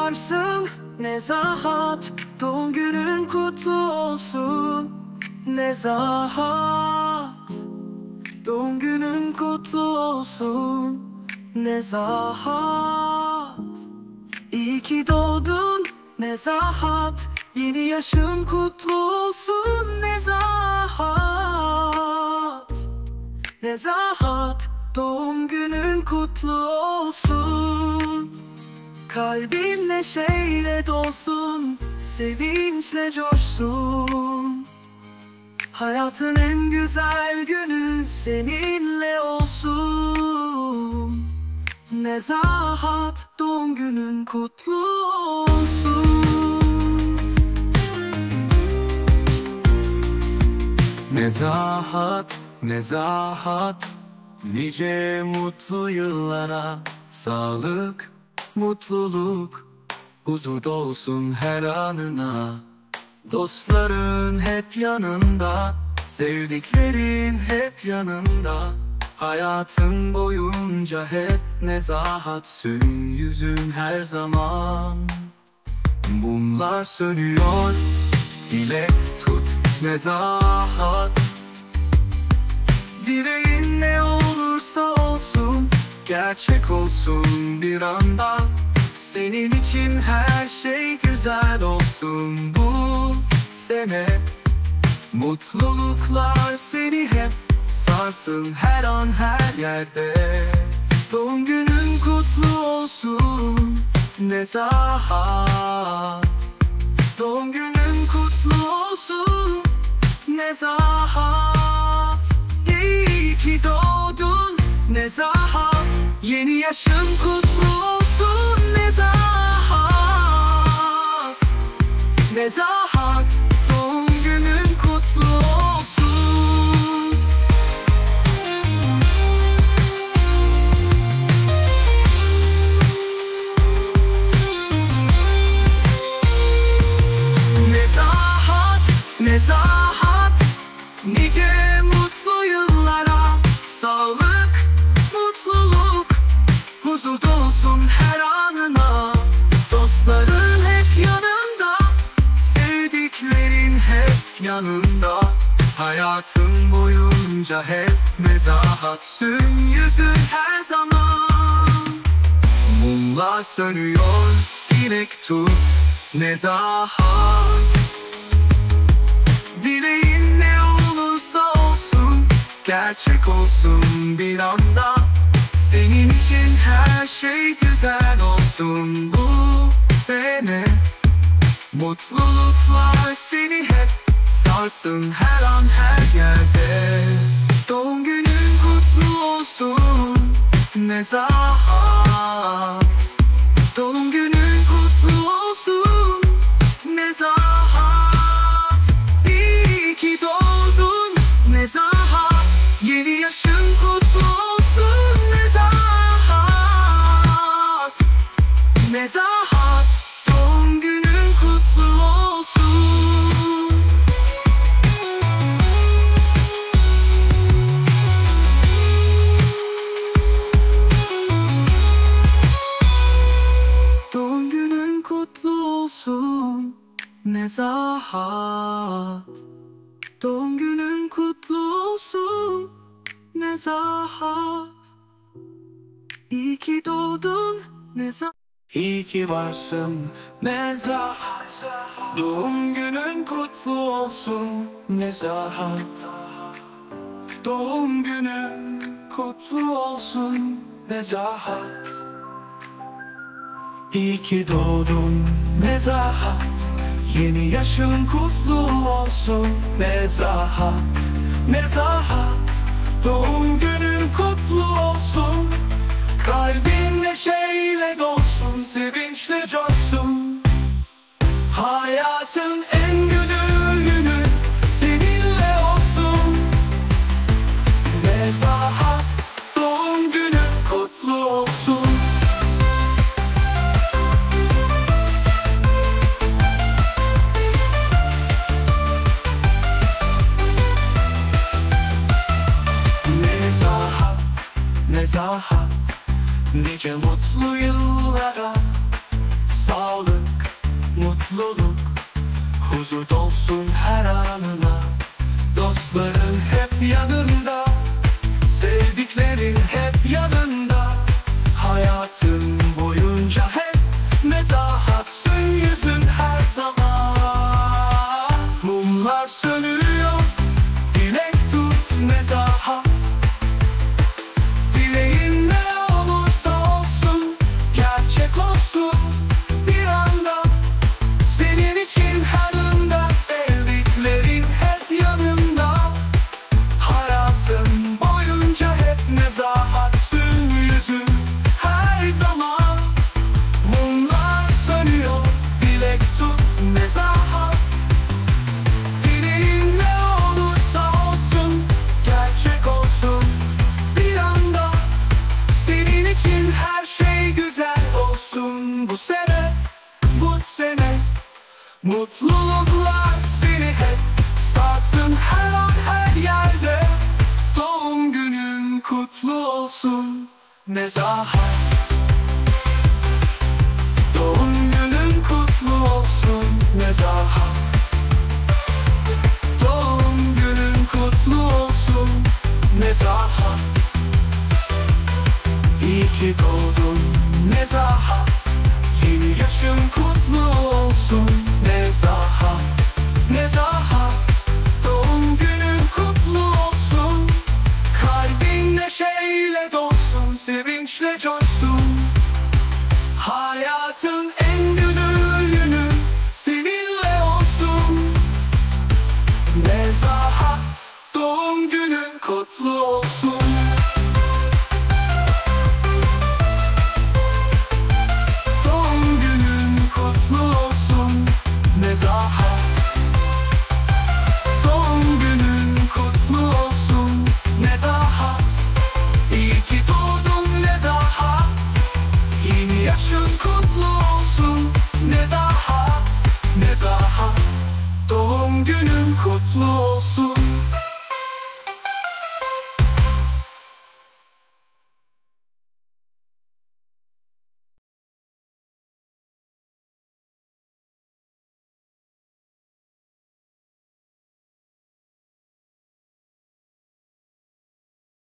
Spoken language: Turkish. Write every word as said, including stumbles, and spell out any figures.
varsın Nezahat, doğum günün kutlu olsun Nezahat, doğum günün kutlu olsun Nezahat. İyi ki doğdun Nezahat, yeni yaşın kutlu olsun Nezahat. Nezahat, doğum günün kutlu olsun. Kalbin neşeyle dolsun, sevinçle coşsun. Hayatın en güzel günü seninle olsun Nezahat, doğum günün kutlu olsun. Nezahat, Nezahat, nice mutlu yıllara. Sağlık, mutluluk, huzur dolsun her anına. Dostların hep yanında, sevdiklerin hep yanında. Hayatın boyunca hep nezahatsün, yüzün her zaman. Mumlar sönüyor, dilek tut Nezahat. Dileğin ne olursa olsun, gerçek olsun bir anda. Senin için her şey güzel olsun bu sene. Mutluluklar seni hep sarsın her an her yerde. Doğum günün kutlu olsun Nezahat. Doğum günün kutlu olsun Nezahat. İyi ki doğdun Nezahat, yeni yaşın kutlu olsun Nezahat. Nezahat, doğum günün kutlu olsun. Nezahat, Nezahat, nice mutlu yıllara. Sağlık, mutluluk, huzur dolsun her anına. Dostların hep yanında, sevdiklerin hep yanında. Hayatın boyunca hep nezahatsün, yüzün her zaman. Mumlar sönüyor, dilek tut Nezahat. Dileğin ne olursa olsun, gerçek olsun bir anda. Senin için her şey güzel olsun bu sene. Mutluluklar seni hep sarsın her an her yerde. Doğum günün kutlu olsun Nezahat. Doğum günün kutlu olsun Nezahat. İyi ki doğdun Nezahat, yeni yaşın kutlu olsun Nezahat. Nezahat, doğum günün kutlu olsun. Doğum günün kutlu olsun Nezahat. Doğum günün kutlu olsun Nezahat. İyi ki doğdun Nezahat. İyi ki varsın Nezahat. Doğum günün kutlu olsun Nezahat. Doğum günün kutlu olsun Nezahat. İyi ki doğdun Nezahat, yeni yaşın kutlu olsun Nezahat. Nezahat, doğum günün kutlu olsun. Kalbin neşeyle dolsun, sevinçle coşsun. Hayatın en güzel günü seninle olsun Nezahat, doğum günün kutlu olsun. Nezahat, nice mutlu yıllara. Sağlık, huzur dolsun her anına. Dostların hep yanında, sevdiklerin hep yanında. Hayatın boyunca hep nezahatsın yüzün her zaman. Mumlar sönüyor, dilek tut nezahat. Dileğin ne olursa olsun, gerçek olsun bir anda. Senin için her anda, sevdiklerin hep yanında. Hayatın boyunca hep nezahatsın yüzün her zaman. Mumlar sönüyor, dilek tut nezahat. Dileğin ne olursa olsun, gerçek olsun bir anda. Senin için her şey güzel olsun bu sene, bu sene. Mutluluklar seni hep sarsın her an her yerde. Doğum günün kutlu olsun nezahat.